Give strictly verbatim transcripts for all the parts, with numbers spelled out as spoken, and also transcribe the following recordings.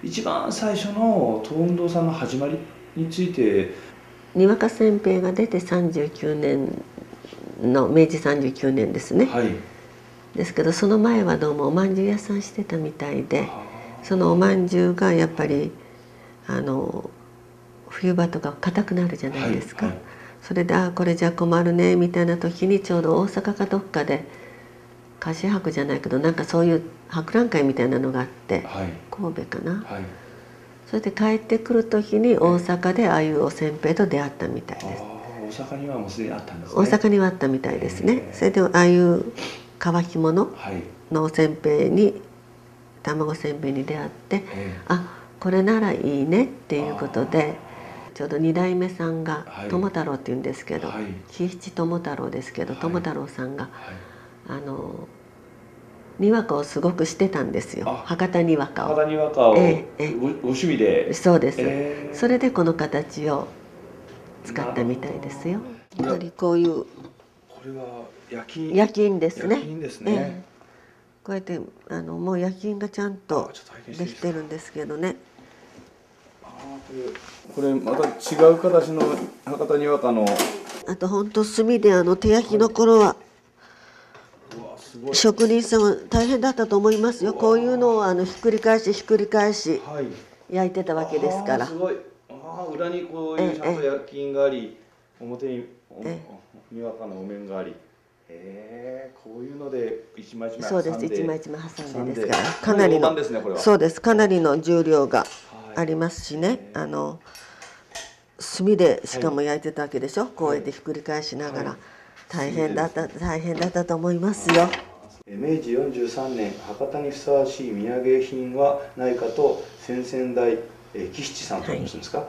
一番最初の東運動さんの始まりについて。 にわかせんべいが出てさんじゅうきゅうねんの明治さんじゅうきゅうねんですね、 はい、 ですけどその前はどうもおまんじゅう屋さんしてたみたいで、そのおまんじゅうがやっぱりあの冬場とか硬くなるじゃないですか、はいはい、それでああこれじゃ困るねみたいな時にちょうど大阪かどっかで菓子博じゃないけどなんかそういう博覧会みたいなのがあって、はい、神戸かな、はい、それで帰ってくる時に大阪でああいうおせんべいと出会ったみたいです。 大阪にはもうすでにあったんですね。 大阪にはあったみたいですね。それでああいう乾き物のおせんべいに卵せんべいに出会って、あこれならいいねっていうことで、ちょうどに代目さんが友太郎っていうんですけど、喜七友太郎ですけど、友太郎さんがあのにわかをすごくしてたんですよ。博多にわかを。 博多にわかをご趣味で。 そうです。それでこの形を使ったみたいですよ。やはりこういう。 これは焼き焼き印ですね。 焼き印ですね。 こうやってあのもう焼き印がちゃんとできてるんですけどね。 これまた違う形の博多にわかの。 あと本当炭であの手焼きの頃は職人さんは大変だったと思いますよ。こういうのをあのひっくり返しひっくり返し焼いてたわけですから。 すごい。ああ裏にこういうちゃんと焼き印があり、表ににわかのお面があり。へえ、こういうので一枚一枚挟んで。 そうです、一枚一枚挟んでですから、かなりの、そうです、かなりの重量がありますしね、あの炭でしかも焼いてたわけでしょ、こうやってひっくり返しながら、大変だった大変だったと思いますよ。 明治よんじゅうさんねん、博多にふさわしい土産品はないかと先々代喜七さんというんですか、はい、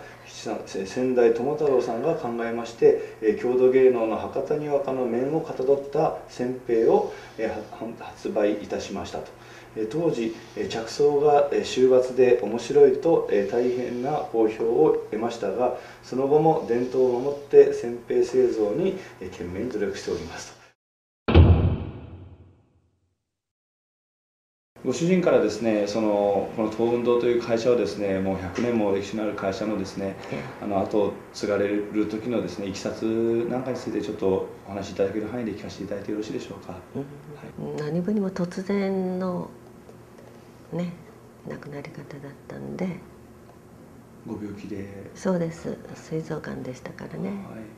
先代友太郎さんが考えまして、郷土芸能の博多にわかの面をかたどったせんべいを発売いたしましたと。当時着想が終末で面白いと大変な好評を得ましたが、その後も伝統を守ってせんべい製造に懸命に努力しておりますと。ご主人からですね、そのこの東運動という会社をですね、もうひゃくねんも歴史のある会社のですね、あの後を継がれる時のですね、いきさつなんかについてちょっとお話しいただける範囲で聞かせていただいてよろしいでしょうか。 うんはい、何分にも突然のね亡くなり方だったんで。 ご病気で。 そうです、膵臓がんでしたからね、はい、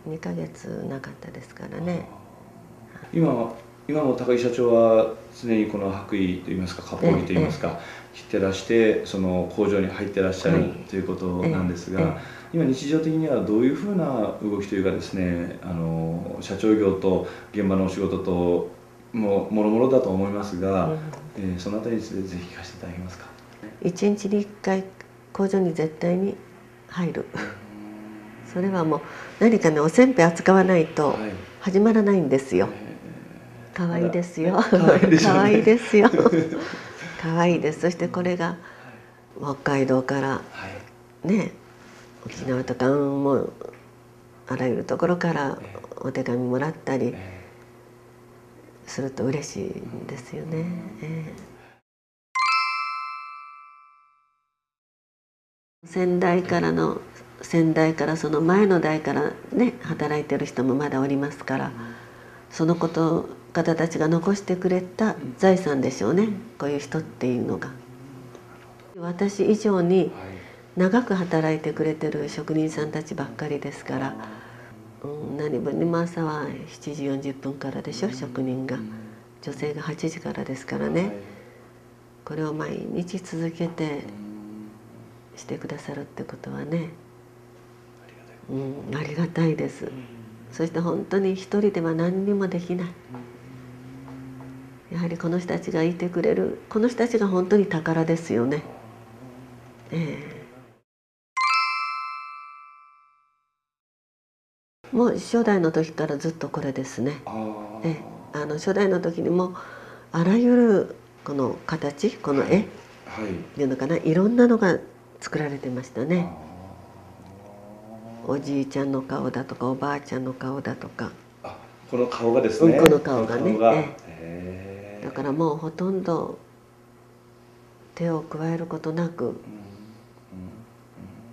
にかげつなかったですからね。 今は今も高木社長は常にこの白衣といいますか割烹着といいますか着てらしてその工場に入ってらっしゃる、はい、ということなんですが、今日常的にはどういうふうな動きというかですね、あの社長業と現場のお仕事とももろもろだと思いますが、うん、えー、そのあたりについてぜひ聞かせていただけますか。 一日にいっかい工場に絶対に入る。それはもう何かねおせんべい扱わないと始まらないんですよ。可愛いですよ。可愛いですよ。可愛いです。そしてこれが北海道からね、沖縄とか、うん、もうあらゆるところからお手紙もらったりすると嬉しいんですよね。えー、先代からの先代からその前の代からね働いてる人もまだおりますから、そのこと方たちが残してくれた財産でしょうね、こういう人っていうのが。私以上に長く働いてくれてる職人さんたちばっかりですから、うん、何分にも朝はしちじよんじゅっぷんからでしょ、職人が。女性がはちじからですからね、これを毎日続けてしてくださるってことはね、うん、ありがたいです。そして本当に一人では何にもできない。やはりこの人たちがいてくれる、この人たちが本当に宝ですよね。ええ、もう初代の時からずっとこれですね。ええ、あの初代の時にもあらゆるこの形、この絵、はいはい、っていうのかな、いろんなのが作られてましたね。おじいちゃんの顔だとかおばあちゃんの顔だとか。 あ、この顔がですね。 うん、この顔がね。ええ、だからもうほとんど手を加えることなく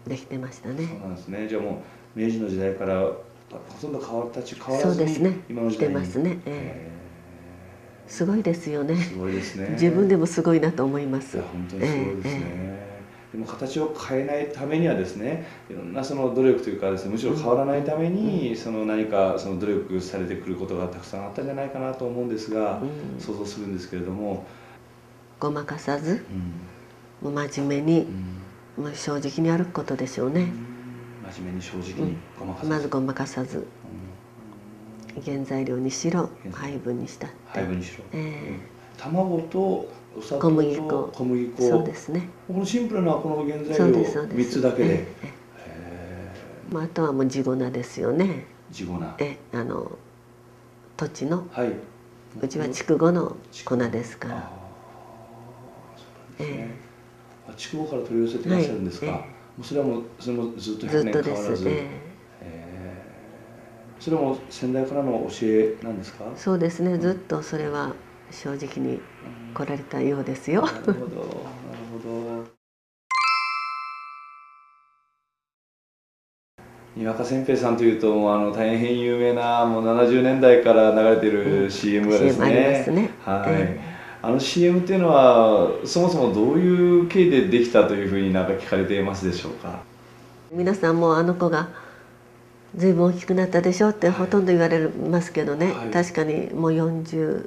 できてましたそうね。 なんですね。じゃあもう明治の時代からほとんど変わったち変わらずにそうですね。 今の時代に来てますね。ええすごいですよね。 すごいですね。 自分でもすごいなと思います。 いや本当にすごいですね。 えでも形を変えないためにはですね、いろんなその努力というかですね、むしろ変わらないために、その何かその努力されてくることがたくさんあったんじゃないかなと思うんですが、 うん想像するんですけれども、 ごまかさず、 うんもう真面目に、 うんもう正直に歩くことでしょうね。 うん真面目に正直うんにごまかさず、 まずごまかさず、 うん原材料にしろ原材配分にしたって、 配分にしろ、 えうん卵とお砂糖小麦と粉小麦粉、 そうですね。 このシンプルなこの原材そう料ですそうですみっつだけで、 えええへえまあ、あとはもう地粉ですよね。 ー地粉、はえあの土地のい、 うちは筑後の粉ですから。 ああ、そうなんですね。 えあ、筑後から取り寄せていらっしゃるんですか。 はいえもうそれはもうそれもずっと100 えずっとです。 年変わらず、 ええーそれも先代からの教えなんですか。 えそうですね。ずっとそれは正直に来られたようですよ。 なるほど、なるほど。にわかせんぺいさんというと、もうあの大変有名なもうななじゅうねんだいから流れている シーエム がですね、 シーエム ありますねはい、 えあの シーエム っていうのはそもそもどういう経緯でできたというふうになんか聞かれていますでしょうか。 皆さんもあの子がずいぶん大きくなったでしょってほとんど言われますけどね、 はい、 確かにもうよんじゅう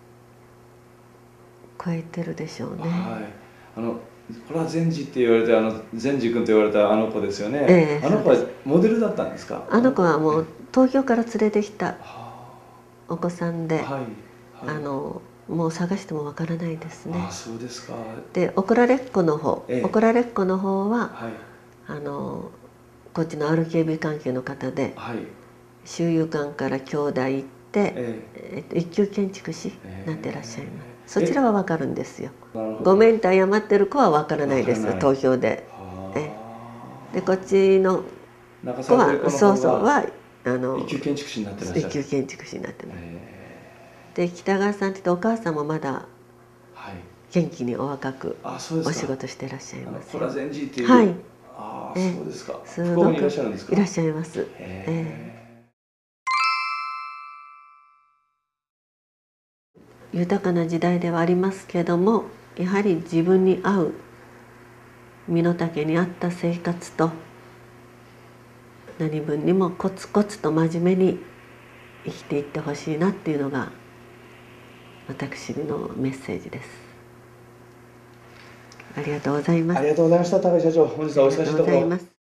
超えてるでしょうね。 はい、あのこれは善治って言われて、あの善治君と言われたあの子ですよね、 ええ、 あの子はモデルだったんですか。 あの子はもう東京から連れてきたはお子さんで、 あ、はい、はい、 あのもう探してもわからないですね。 あ、そうですか。 でオクラレッコの方、 ええ、 オクラレッコの方は、 はい、 あのこっちの アールケービー 関係の方で、 はい、 周遊館から京大行って、 ええっと、一級建築士になってらっしゃいます。 ええ、 そちらはわかるんですよ。 なるほど。 ごめんと謝ってる子はわからないですわからない東京で。 はえあ、 でこっちの中子澤という子のはそうそう方がはあの一級建築士になってらっしゃる。 一級建築士になってます。 えで北川さんって言ってお母さんもまだーはい、 元気にお若くあ、そうですか。 お仕事してらっしゃいあのますコラゼンジっていう、 はい、 ああ、 ええそうですか。 すごく福岡にいらっしゃるんですか。 いらっしゃいます。 へええ、 え豊かな時代ではありますけども、やはり自分に合う身の丈に合った生活と、何分にもコツコツと真面目に生きていってほしいなっていうのが私のメッセージです。ありがとうございます。 ありがとうございました。高井社長、本日はお忙しいところ。 ありがとうございます。